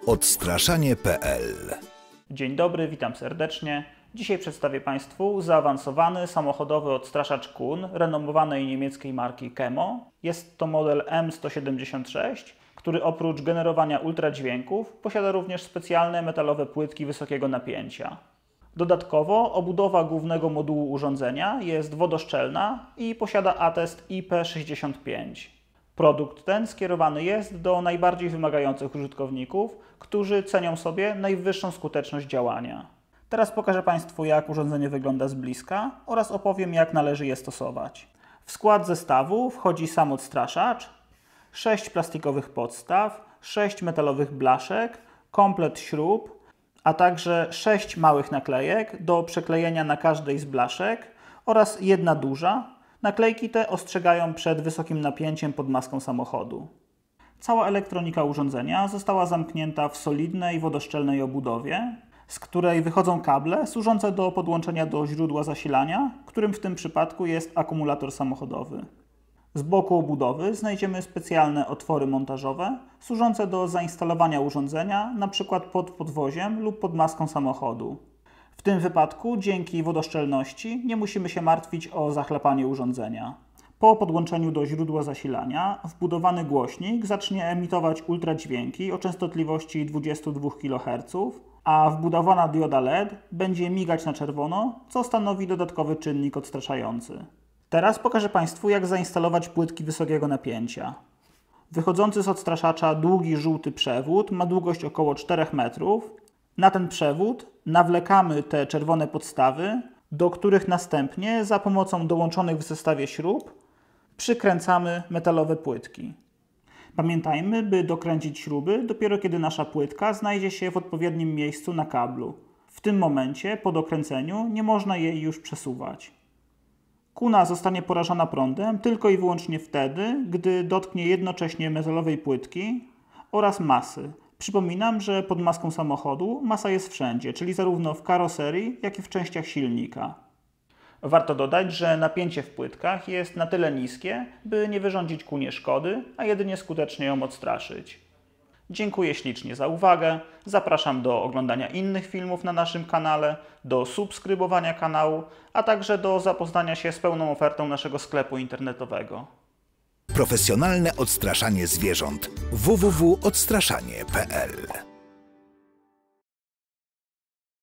Odstraszanie.pl. Dzień dobry, witam serdecznie. Dzisiaj przedstawię Państwu zaawansowany samochodowy odstraszacz KUHN renomowanej niemieckiej marki Kemo. Jest to model M176, który oprócz generowania ultradźwięków posiada również specjalne metalowe płytki wysokiego napięcia. Dodatkowo obudowa głównego modułu urządzenia jest wodoszczelna i posiada atest IP65. Produkt ten skierowany jest do najbardziej wymagających użytkowników, którzy cenią sobie najwyższą skuteczność działania. Teraz pokażę Państwu, jak urządzenie wygląda z bliska oraz opowiem, jak należy je stosować. W skład zestawu wchodzi sam odstraszacz, 6 plastikowych podstaw, 6 metalowych blaszek, komplet śrub, a także 6 małych naklejek do przeklejenia na każdej z blaszek oraz jedna duża. Naklejki te ostrzegają przed wysokim napięciem pod maską samochodu. Cała elektronika urządzenia została zamknięta w solidnej, wodoszczelnej obudowie, z której wychodzą kable służące do podłączenia do źródła zasilania, którym w tym przypadku jest akumulator samochodowy. Z boku obudowy znajdziemy specjalne otwory montażowe służące do zainstalowania urządzenia, np. pod podwoziem lub pod maską samochodu. W tym wypadku, dzięki wodoszczelności, nie musimy się martwić o zachlapanie urządzenia. Po podłączeniu do źródła zasilania, wbudowany głośnik zacznie emitować ultradźwięki o częstotliwości 22 kHz, a wbudowana dioda LED będzie migać na czerwono, co stanowi dodatkowy czynnik odstraszający. Teraz pokażę Państwu, jak zainstalować płytki wysokiego napięcia. Wychodzący z odstraszacza długi żółty przewód ma długość około 4 metrów. Na ten przewód nawlekamy te czerwone podstawy, do których następnie za pomocą dołączonych w zestawie śrub przykręcamy metalowe płytki. Pamiętajmy, by dokręcić śruby dopiero kiedy nasza płytka znajdzie się w odpowiednim miejscu na kablu. W tym momencie po dokręceniu nie można jej już przesuwać. Kuna zostanie porażona prądem tylko i wyłącznie wtedy, gdy dotknie jednocześnie metalowej płytki oraz masy. Przypominam, że pod maską samochodu masa jest wszędzie, czyli zarówno w karoserii, jak i w częściach silnika. Warto dodać, że napięcie w płytkach jest na tyle niskie, by nie wyrządzić kunie szkody, a jedynie skutecznie ją odstraszyć. Dziękuję ślicznie za uwagę, zapraszam do oglądania innych filmów na naszym kanale, do subskrybowania kanału, a także do zapoznania się z pełną ofertą naszego sklepu internetowego. Profesjonalne odstraszanie zwierząt. www.odstraszanie.pl